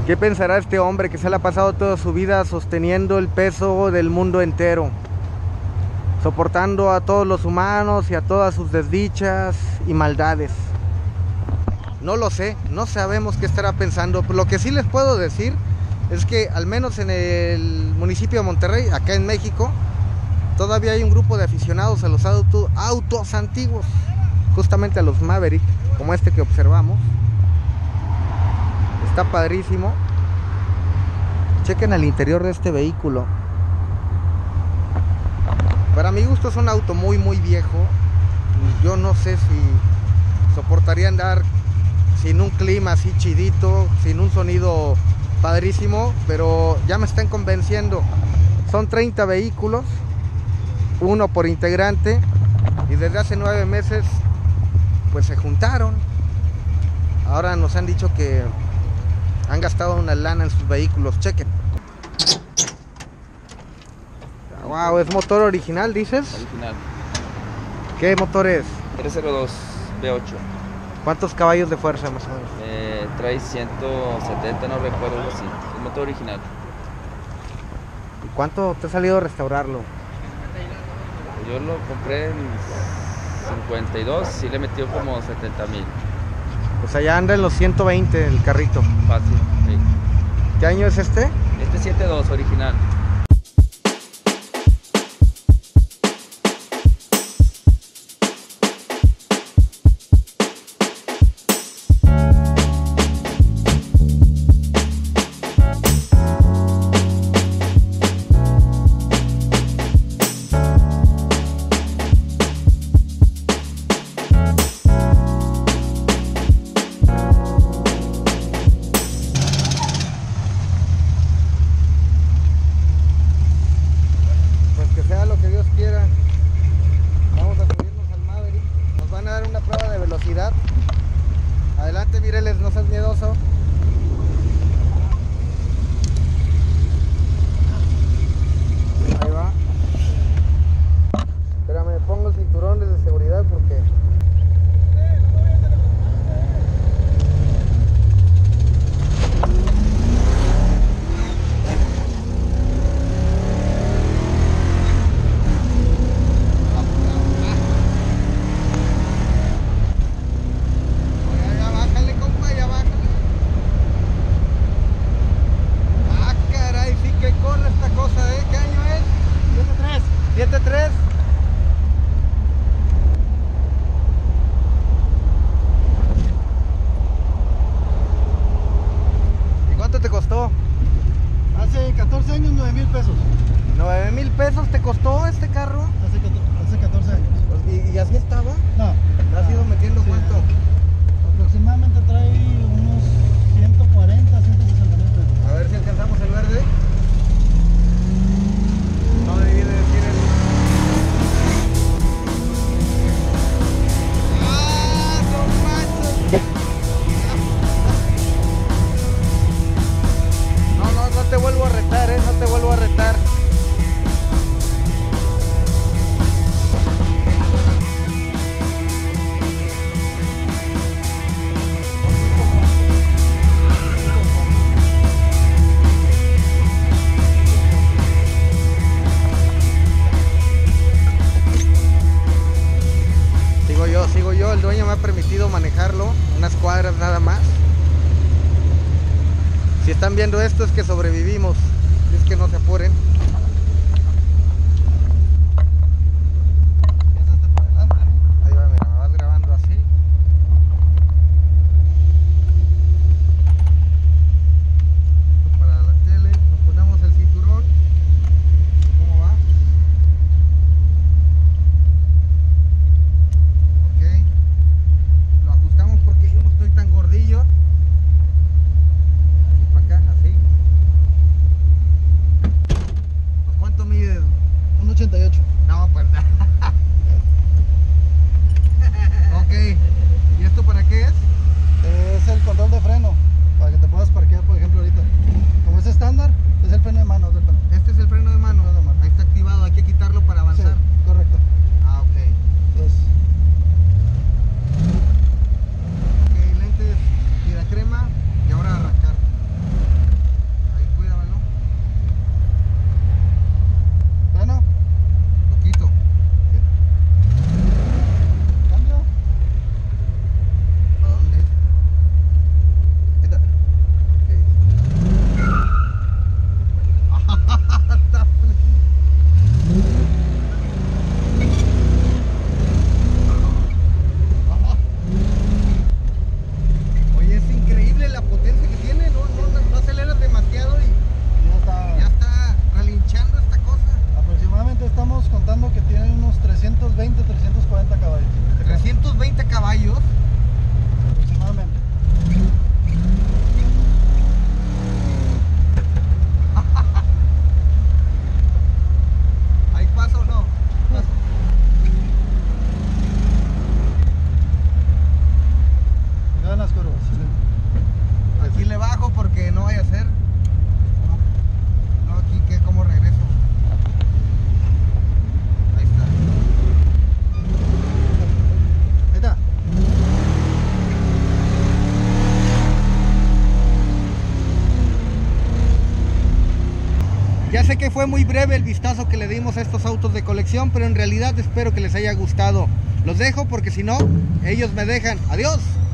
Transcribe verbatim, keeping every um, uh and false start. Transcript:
¿Qué pensará este hombre que se le ha pasado toda su vida sosteniendo el peso del mundo entero? Soportando a todos los humanos y a todas sus desdichas y maldades. No lo sé, no sabemos qué estará pensando. Lo que sí les puedo decir es que al menos en el municipio de Monterrey, acá en México, todavía hay un grupo de aficionados a los autos, autos antiguos, justamente a los Maverick, como este que observamos. Está padrísimo. Chequen el interior de este vehículo. Para mi gusto es un auto muy muy viejo. Yo no sé si soportaría andar sin un clima así chidito, sin un sonido padrísimo, pero ya me están convenciendo. Son treinta vehículos, uno por integrante, y desde hace nueve meses pues se juntaron. Ahora nos han dicho que han gastado una lana en sus vehículos. Chequen. Wow, ¿es motor original, dices? Original. ¿Qué motor es? trescientos dos V ocho. ¿Cuántos caballos de fuerza más o menos? Eh, trae ciento setenta, no recuerdo, algo así. Es motor original. ¿Y cuánto te ha salido restaurarlo? Yo lo compré en cincuenta y dos, sí le metió como setenta mil. Pues allá anda en los ciento veinte el carrito. Fácil, sí. ¿Qué año es este? Este setenta y dos original. Adelante, Mireles, no seas miedoso. Ahí va. Espérame, pongo cinturones de seguridad porque... siete tres. ¿Y cuánto te costó? Hace catorce años, nueve mil pesos. ¿nueve mil pesos te costó este carro? Hace, hace catorce años. ¿Y, y así estaba? No. ¿Le has ido metiendo Sí, cuánto? Aproximadamente trae unos ciento cuarenta, ciento sesenta mil pesos. A ver si alcanzamos el verde. No debí de decir eso. ¡Ah, no manches! No, no, no te vuelvo a retar, eh, no te vuelvo a retar. Sigo yo, sigo yo, el dueño me ha permitido manejarlo unas cuadras nada más. Si están viendo esto es que sobrevivimos, es que no se apuren. Ahí va, mira, me vas grabando así. Para la tele, nos ponemos el cinturón. ¿Cómo va? Ok. Lo ajustamos porque yo no estoy tan gordillo. Para acá, así. fue muy breve el vistazo que le dimos a estos autos de colección, pero en realidad espero que les haya gustado. Los dejo porque si no, ellos me dejan. Adiós.